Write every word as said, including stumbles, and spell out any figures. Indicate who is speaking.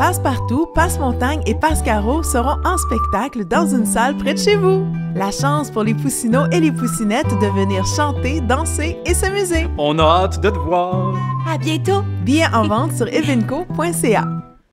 Speaker 1: Passe-Partout, Passe-Montagne et Passe-Carreau seront en spectacle dans une salle près de chez vous. La chance pour les poussinots et les poussinettes de venir chanter, danser et s'amuser.
Speaker 2: On a hâte de te voir.
Speaker 3: À bientôt!
Speaker 1: Billets en vente sur evenco point c a.